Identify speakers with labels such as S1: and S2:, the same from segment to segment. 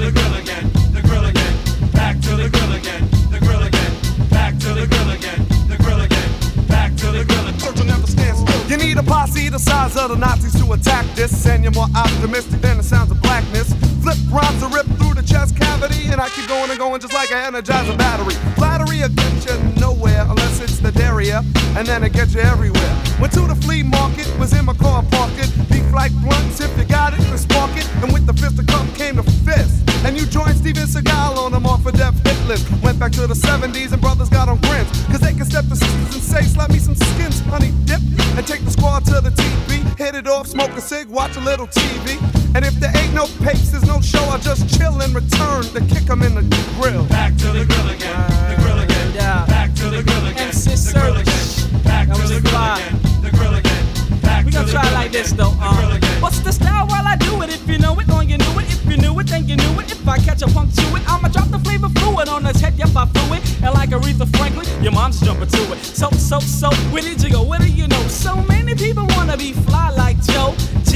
S1: the grill again, the grill again. Back to the grill again, the grill again. Back to the grill again, the grill again. Back to the grill again.
S2: Search will never stand still. You need a posse the size of the Nazis to attack this, and you're more optimistic than the sounds of blackness. Flip rhymes are ripped through the chest cavity, and I keep going and going just like an Energizer battery. Flattery will get you nowhere unless it's the derriere, and then it gets you everywhere. Went to the flea market, was in my car pocket. Beef like blunts, if you got it, then spark it. And with the fist of cup came the fist. And you joined Steven Seagal on them off a death hit list. Went back to the 70s and brothers got on grins, cause they can step the 60s and say, slap me some skins, honey dip. And take the squad to the TV, hit it off, smoke a cig, watch a little TV. And if there ain't no pace, there's no show, I'll just chill and return to kick 'em in the grill.
S1: Back to the grill again, the grill again.
S3: Yeah.
S1: Back to the grill again,
S3: MC
S1: the grill again.
S3: Serch.
S1: Back
S3: That
S1: to
S3: was
S1: the grill
S3: fly.
S1: again, the grill again. Back
S3: We
S1: to
S3: gonna
S1: the
S3: try
S1: grill
S3: it like
S1: again,
S3: this though.
S1: the grill again.
S3: What's the style while I do it? If you know it, on you knew it. If you knew it, then you knew it. If I catch a punk to it, I'ma drop the flavor fluid on his head. Yep, I flew it. And like Aretha Franklin, your mom's jumping to it. So, where did you go? Where do you know? So many people wanna be fly like Joe.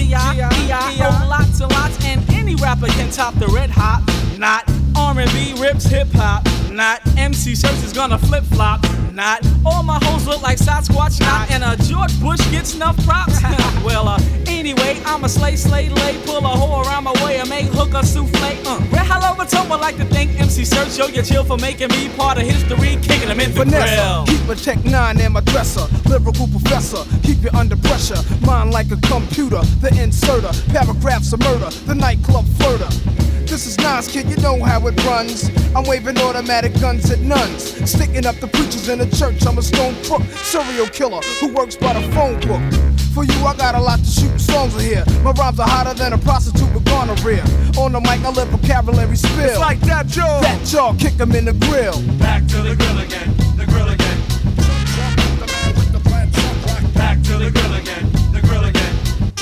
S3: G-I-E-I-O, lots and lots. And any rapper can top the red hot. Not R&B, rips, hip-hop. Not MC Serch is gonna flip-flop. Not all my hoes look like Sasquatch. Not and George Bush gets enough props. Well, anyway, I'm a lay, pull a hoe around my way and make hook a souffle. Well, hello, but I like to thank MC Serch. Yo, you chill for making me part of history, kicking them in the grill.
S4: Keep a Tech 9 in my dresser, lyrical professor. Keep you under pressure, mind like a computer. The inserter, paragraphs of murder. The nightclub flirter. This is Nas, kid, you know how it runs. I'm waving automatic guns at nuns, sticking up the preachers in the church. I'm a stone crook, serial killer who works by the phone book. For you, I got a lot to shoot songs in here. My rhymes are hotter than a prostitute with gonorrhea. On the mic, I let vocabulary spill.
S2: It's like that, Joe.
S4: That jaw, kick 'em in the grill.
S1: Back to the grill again, the grill again. Back to the grill again, the grill again.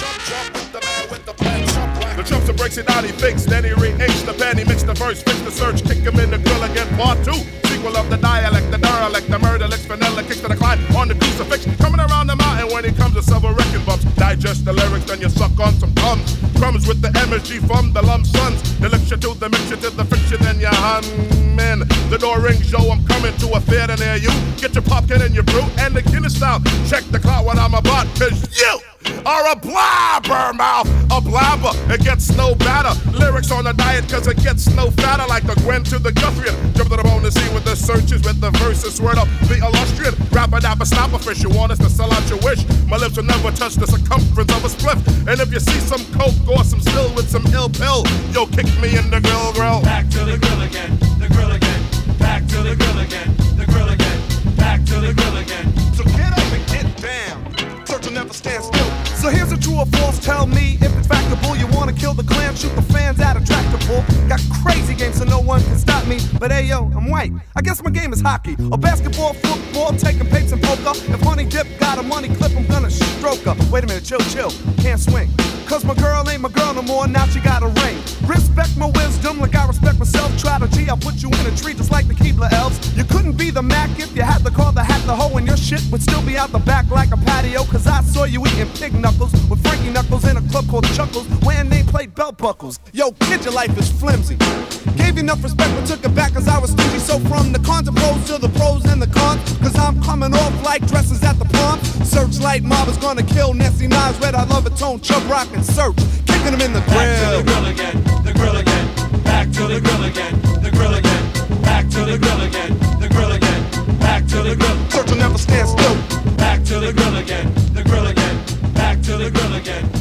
S5: The chumps breaks it down, he fakes, then he re-aged the pen, he mixed the verse, fixed the search, kick him in the grill again, part 2. Sequel of the dialect, the derelict, the murder licks, vanilla kicks to the climb on the crucifix. Coming around the mountain when he comes to several wrecking bumps. Digest the lyrics, then you suck on some crumbs. Crumbs with the MSG from the lump sons. The lecture to the mixture to the fiction, then you humming. The door rings, yo, I'm coming to a theater near you. Get your popcorn and your brew and the Guinness down. Check the clock when I'm about, cause you are a blabbermouth, a blabber. It gets no better. Lyrics on the diet cause it gets no fatter. Like the Gwen to the Guthrie. Jump to the bone to see what the search is with the verses. Word up the illustrious. Rapper dapper snapper fish. You want us to sell out your wish. My lips will never touch the circumference of a spliff. And if you see some coke or some still with some ill pill, yo, kick me in the grill.
S1: Back to the grill again, the grill again. Back to the grill again, the grill again. Back to the grill again.
S2: So get up and get down. Search will never stand still. So here's a true or false, tell me if it's factable. You wanna kill the clan, shoot the fans at a tractor pull. Got crazy games so no one can stop me. But hey yo, I'm white, I guess my game is hockey. Or basketball, football, taking pates and poker. If Honey Dip got a money clip, I'm gonna stroke her. Wait a minute, chill, can't swing. Cause my girl ain't my girl no more, now she got a ring. Respect my wisdom like I respect myself. Try to G, I'll put you in a tree just like the Keebler elves. You couldn't be the Mac if you had to call the hat the hoe, and your shit would still be out the back like a patio. Cause I saw you eating pig knuckles with Frankie Knuckles in a club called Chuckles, wearing nameplate belt buckles. Yo, kid, your life is flimsy. Gave you enough respect but took it back cause I was stingy. So from the cons to pros to the pros and the cons, cause I'm coming off like dresses at the prom. Searchlight mob is gonna kill Nancy Nas, Red I Love It Tone, Chubb Rock and Serch, kicking them in the grill.
S1: Back to the grill again, the grill again. Back to the grill again, the grill again. Back to the grill again, the grill again. Back to the grill.
S2: Search will never stand still.
S1: Back to the grill again, the grill again. Back to the grill again.